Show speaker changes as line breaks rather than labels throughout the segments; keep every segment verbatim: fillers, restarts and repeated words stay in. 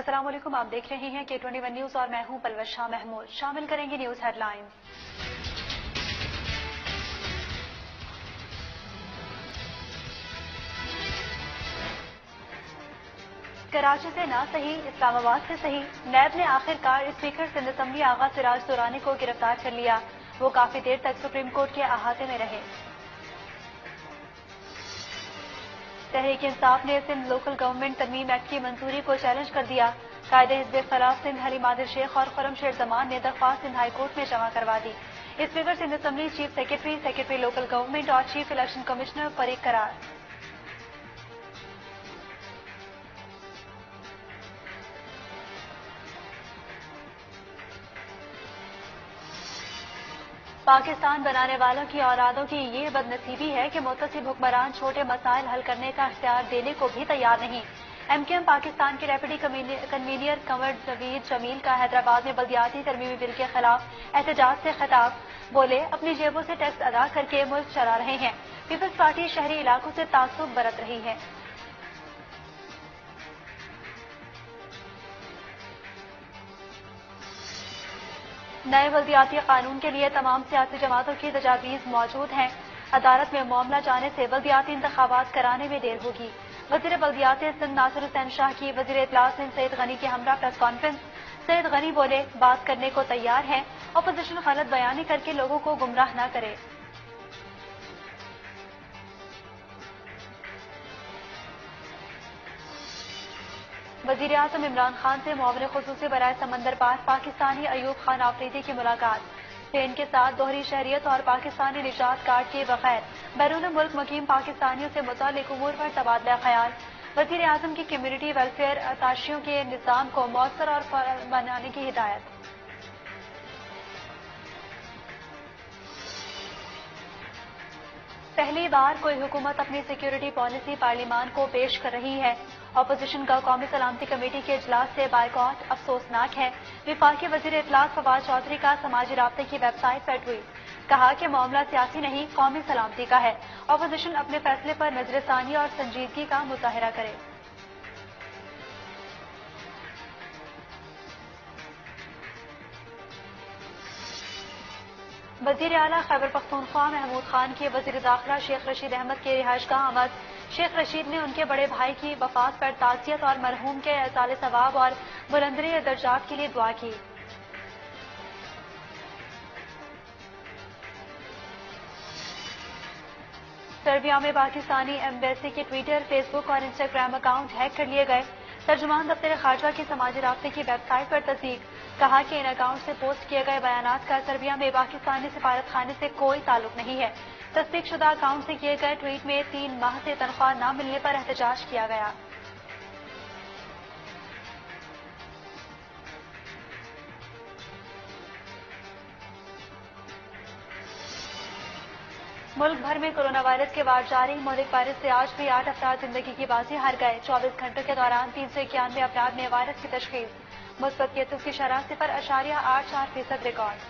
السلام علیکم، آپ دیکھ رہے ہیں کے ٹوئنٹی ون نیوز اور میں ہوں پلوش شاہ محمود۔ شامل کریں گے نیوز ہیڈ لائن۔ کراچی سے نہ صحیح، اسلام آباد سے صحیح، نیب نے آخر کار اسپیکر سندھ اسمبلی آغا سراج دورانی کو گرفتار کر لیا۔ وہ کافی دیر تک سپریم کورٹ کے احاطے میں رہے۔ تحریک انصاف نے سندھ لوکل گورنمنٹ ترمیم ایکٹ کی منظوری کو چیلنج کر دیا۔ قائد حزب اختلاف سندھ حلیم عادل شیخ اور خرم شیر زمان نے درخواست سندھ ہائی کورٹ میں جمع کروا دی۔ Speaker Sindh assembly, chief secretary, secretary local government اور چیف الیکشن کمشنر فریق قرار۔ پاکستان بنانے والوں کی اورادوں کی یہ بد نصیبی ہے کہ متصب حکمران چھوٹے مسائل حل کرنے کا اختیار دینے کو بھی تیار نہیں۔ ایم کیو ایم پاکستان کے ڈیپٹی کنوینر کنور جاوید جمیل کا حیدرآباد میں بلدیاتی ترمیمی بل کے خلاف احتجاج سے خطاب۔ بولے، اپنی جیبوں سے ٹیکس ادا کر کے ملک چلا رہے ہیں۔ پیپلز پارٹی شہری علاقوں سے تعصب برت رہی ہے۔ نئے بلدیاتی قانون کے لیے تمام سیاسی جماعتوں کی تجاویز موجود ہیں۔ عدالت میں معاملہ جانے سے بلدیاتی انتخابات کرانے میں دیر ہوگی۔ وزیر بلدیات سندھ ناصر حسین شاہ کی وزیر اطلاع سندھ سعید غنی کے ہمراہ پریس کانفرنس۔ سعید غنی بولے، بات کرنے کو تیار ہیں، اپوزیشن غلط بیانی کر کے لوگوں کو گمراہ نہ کرے۔ وزیر اعظم عمران خان سے معاون خصوصی برائے سمندر پار پاکستانی ایوب خان آفریدی کی ملاقات۔ اسپین کے ساتھ دوہری شہریت اور پاکستانی نجات کارڈ کے بغیر بیرون ملک مقیم پاکستانیوں سے متعلق امور پر تبادلہ خیال۔ وزیر اعظم کی کمیونٹی ویلفیئر اتاشیوں کے نظام کو مؤثر اور فعال بنانے کی ہدایت۔ پہلی بار کوئی حکومت اپنی سیکیورٹی پالیسی پارلیمان کو پیش کر رہی ہے۔ اپوزیشن کا قومی سلامتی کمیٹی کے اجلاس سے بائیکاٹ افسوسناک ہے۔ وفاقی وزیر اطلاعات فواد چودھری کا سماجی رابطے کی ویب سائٹ پر ٹویٹ، کہا کہ معاملہ سیاسی نہیں، قومی سلامتی کا ہے۔ اپوزیشن اپنے فیصلے پر نظر ثانی اور سنجیدگی کا مظاہرہ کرے۔ وزیر اعلیٰ خیبر پختونخوا محمود خان کی وزیر داخلہ شیخ رشید احمد کی رہائش گاہ آمد۔ شیخ رشید نے ان کے بڑے بھائی کی وفات پر تعزیت اور مرحوم کے ایصال ثواب اور بلندی درجات کے لیے دعا کی۔ سربیا میں پاکستانی ایمبیسی کے ٹویٹر، فیس بک اور انسٹاگرام اکاؤنٹ ہیک کر لیے گئے۔ ترجمان دفتر خارجہ کی سماجی رابطے کی ویب سائٹ پر تصدیق، کہا کہ ان اکاؤنٹ سے پوسٹ کیے گئے بیانات کا سربیا میں پاکستانی سفارت خانے سے کوئی تعلق نہیں ہے۔ تصدیق شدہ اکاؤنٹ سے کیے گئے ٹویٹ میں تین ماہ سے تنخواہ نہ ملنے پر احتجاج کیا گیا۔ ملک بھر میں کورونا وائرس کے وار جاری۔ مہلک وائرس سے آج بھی آٹھ افراد زندگی کی بازی ہار گئے۔ چوبیس گھنٹوں کے دوران تین سو اکیانوے افراد میں وائرس کی تشخیص۔ مثبت کیسز کی شرح صفر اشاریہ آٹھ چار فیصد ریکارڈ۔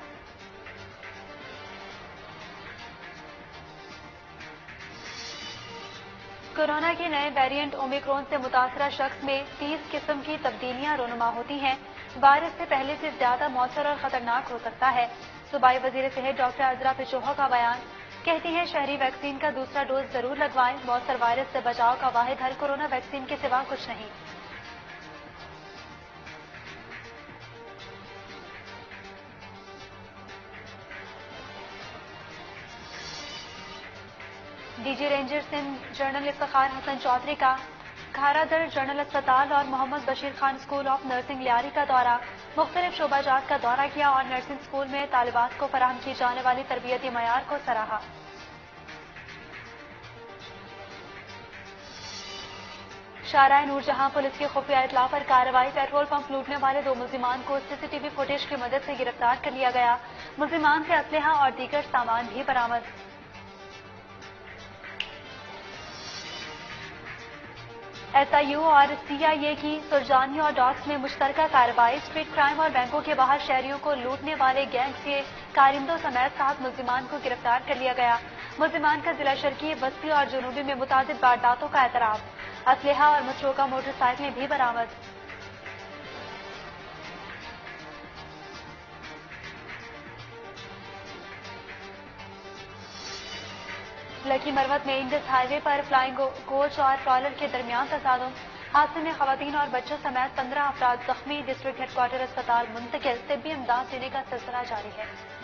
کورونا کے نئے ویریئنٹ اومیکرون سے متاثرہ شخص میں تیس قسم کی تبدیلیاں رونما ہوتی ہیں۔ وائرس سے پہلے سے زیادہ مؤثر اور خطرناک ہو سکتا ہے۔ صوبائی وزیر صحت ڈاکٹر عذرا پچوہا کا بیان، کہتی ہیں شہری ویکسین کا دوسرا ڈوز ضرور لگوائیں۔ مؤثر وائرس سے بچاؤ کا واحد حل کورونا ویکسین کے سوا کچھ نہیں۔ D G ranger Sindh general Iftikhar Hassan Chaudhry کا کھارا در جنرل اسپتال اور Muhammad Bashir Khan school of nursing Lyari کا دورہ، مختلف شعبہ جات کا دورہ کیا اور نرسنگ اسکول میں طالبات کو فراہم کی جانے والی تربیتی معیار کو سراہا۔ شارع نور جہاں پولیس کی خفیہ اطلاع پر کارروائی، پیٹرول پمپ لوٹنے والے دو ملزمان کو سی سی ٹی وی فوٹیج کی مدد سے گرفتار کر لیا گیا۔ ملزمان سے اسلحہ اور دیگر سامان بھی برآمد۔ ایس آئی یو اور سی آئی اے کی سرجانی اور ڈاکس میں مشترکہ کارروائی، اسٹریٹ کرائم اور بینکوں کے باہر شہریوں کو لوٹنے والے گینگ کے کارندوں سمیت سات ملزمان کو گرفتار کر لیا گیا۔ ملزمان کا ضلع شرقی، وسطی اور جنوبی میں متعدد وارداتوں کا اعتراف۔ اسلحہ اور متروکہ موٹر سائیکلیں بھی برآمد۔ لکی مروت میں انڈس ہائی وے پر فلائنگ کوچ اور ٹرالر کے درمیان تصادم، حادثے میں خواتین اور بچوں سمیت پندرہ افراد زخمی، ڈسٹرکٹ ہیڈ کوارٹر اسپتال منتقل، طبی امداد دینے کا سلسلہ جاری ہے۔